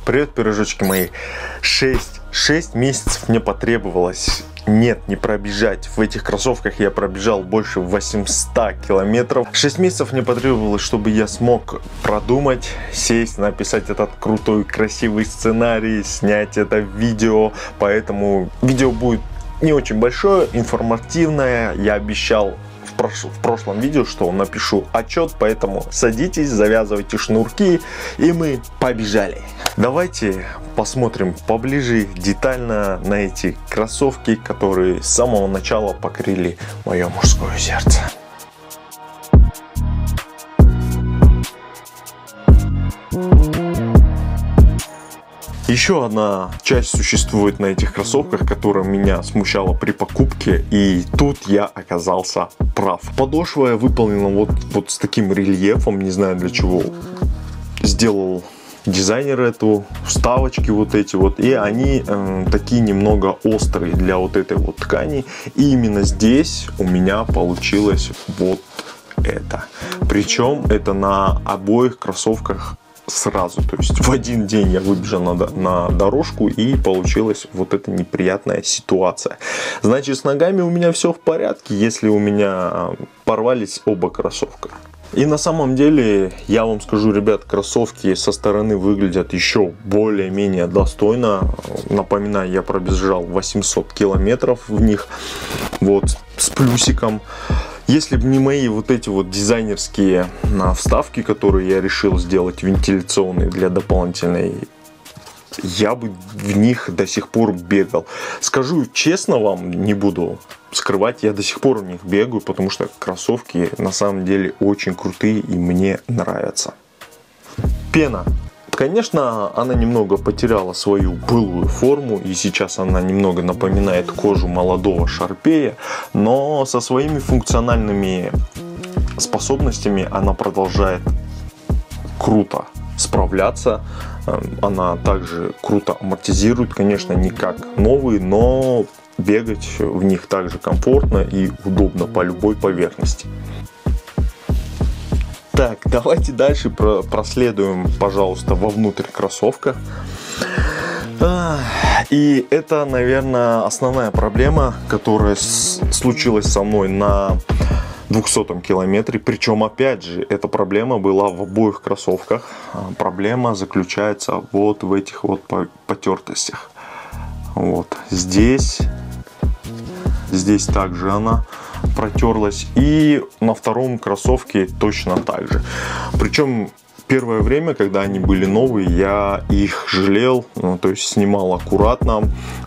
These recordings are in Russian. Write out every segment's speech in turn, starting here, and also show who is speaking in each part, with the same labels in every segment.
Speaker 1: Привет, пирожочки мои. 6 месяцев мне потребовалось. Нет, не пробежать. В этих кроссовках я пробежал больше 800 километров. 6 месяцев мне потребовалось, чтобы я смог продумать, сесть, написать этот крутой, красивый сценарий, снять это видео. Поэтому видео будет не очень большое, информативное. Я обещал в прошлом видео, что напишу отчет, поэтому садитесь, завязывайте шнурки, и мы побежали. Давайте посмотрим поближе, детально на эти кроссовки, которые с самого начала покорили мое мужское сердце. Еще одна часть существует на этих кроссовках, которая меня смущала при покупке, и тут я оказался прав. Подошва выполнена вот с таким рельефом, не знаю для чего сделал дизайнер эту, вставочки вот эти вот, и они такие немного острые для вот этой вот ткани, и именно здесь у меня получилось вот это. Причем это на обоих кроссовках сразу, то есть в один день я выбежал на дорожку, и получилась вот эта неприятная ситуация. Значит, с ногами у меня все в порядке, если у меня порвались оба кроссовка. И на самом деле, я вам скажу, ребят, кроссовки со стороны выглядят еще более-менее достойно. Напоминаю, я пробежал 800 километров в них, вот, с плюсиком. Если бы не мои вот эти вот дизайнерские вставки, которые я решил сделать вентиляционные для дополнительной, я бы в них до сих пор бегал. Скажу честно вам, не буду скрывать, я до сих пор в них бегаю, потому что кроссовки на самом деле очень крутые и мне нравятся. Пена. Конечно, она немного потеряла свою былую форму, и сейчас она немного напоминает кожу молодого шарпея, но со своими функциональными способностями она продолжает круто справляться. Она также круто амортизирует, конечно, не как новые, но бегать в них также комфортно и удобно по любой поверхности. Так, давайте дальше проследуем, пожалуйста, вовнутрь кроссовка. И это, наверное, основная проблема, которая случилась со мной на 200-м километре. Причем, опять же, эта проблема была в обоих кроссовках. Проблема заключается вот в этих вот потертостях. Вот здесь также она протерлась, и на втором кроссовке точно так же. Причем первое время, когда они были новые, я их жалел, то есть снимал аккуратно,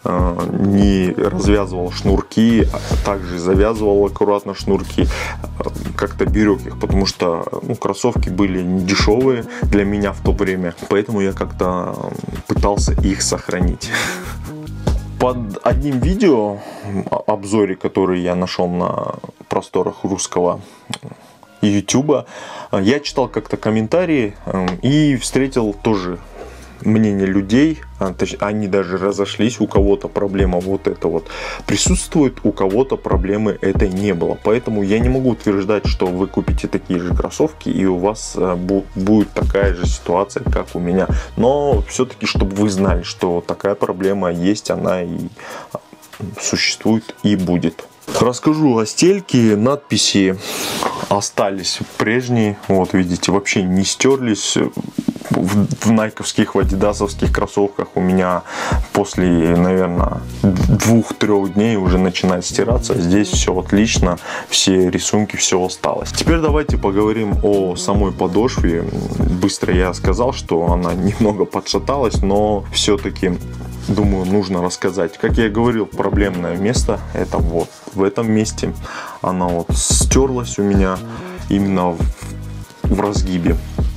Speaker 1: не развязывал шнурки, а также завязывал аккуратно шнурки, как-то берег их, потому что кроссовки были не дешевые для меня в то время, поэтому я как-то пытался их сохранить. Под одним видео, обзоре, который я нашел на просторах русского YouTube, я читал как-то комментарии и встретил тоже мнение людей. Они даже разошлись, у кого-то проблема вот эта вот присутствует, у кого-то проблемы этой не было. Поэтому я не могу утверждать, что вы купите такие же кроссовки и у вас будет такая же ситуация, как у меня. Но все-таки, чтобы вы знали, что такая проблема есть, она и существует и будет. Расскажу о стельке. Надписи остались прежние. Вот видите, вообще не стерлись. В найковских, в адидасовских кроссовках у меня после, наверное, 2-3 дней уже начинает стираться. Здесь все отлично, все рисунки, все осталось. Теперь давайте поговорим о самой подошве. Быстро я сказал, что она немного подшаталась, но все-таки, думаю, нужно рассказать. Как я и говорил, проблемное место это вот в этом месте. Она вот стерлась у меня именно в разгибе.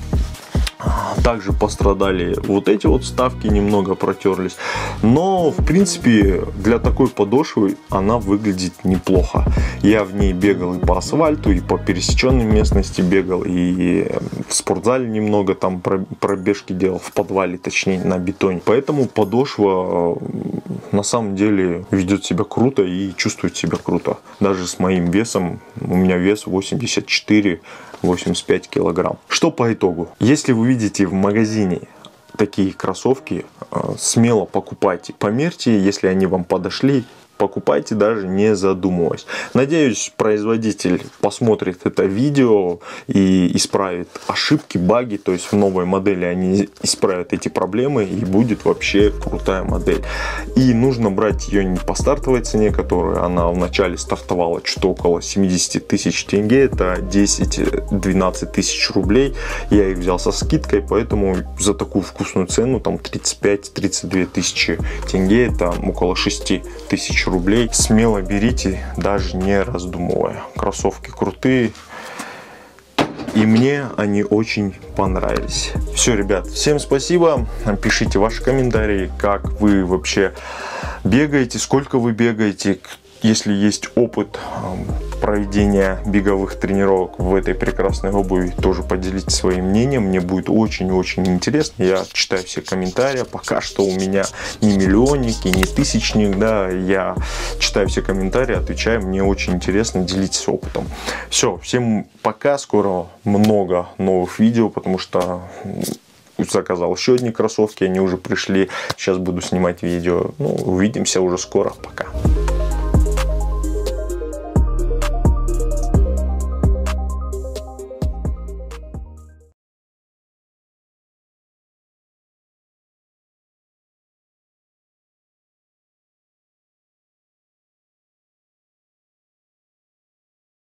Speaker 1: Также пострадали вот эти вот вставки, немного протерлись. Но, в принципе, для такой подошвы она выглядит неплохо. Я в ней бегал и по асфальту, и по пересеченной местности бегал, и в спортзале немного там пробежки делал, в подвале, точнее, на бетоне. Поэтому подошва на самом деле ведет себя круто и чувствует себя круто. Даже с моим весом, у меня вес 84-85 килограмм. Что по итогу? Если вы видите в магазине такие кроссовки смело покупайте. Померьте, если они вам подошли, покупайте, даже не задумываясь. Надеюсь, производитель посмотрит это видео и исправит ошибки, баги. То есть в новой модели они исправят эти проблемы, и будет вообще крутая модель. И нужно брать ее не по стартовой цене, которую она вначале стартовала, что около 70 тысяч тенге. Это 10-12 тысяч рублей. Я их взял со скидкой, поэтому за такую вкусную цену, там 35-32 тысячи тенге, это около 6 тысяч рублей. Смело берите, даже не раздумывая. Кроссовки крутые, и мне они очень понравились. Все, ребят, всем спасибо. Пишите ваши комментарии, как вы вообще бегаете, сколько вы бегаете. Если есть опыт проведения беговых тренировок в этой прекрасной обуви, тоже поделитесь своим мнением. Мне будет очень-очень интересно. Я читаю все комментарии. Пока что у меня не миллионник и не тысячник, да. Я читаю все комментарии, отвечаю. Мне очень интересно, делитесь опытом. Все, всем пока. Скоро много новых видео, потому что заказал еще одни кроссовки, они уже пришли. Сейчас буду снимать видео. Ну, увидимся уже скоро. Пока.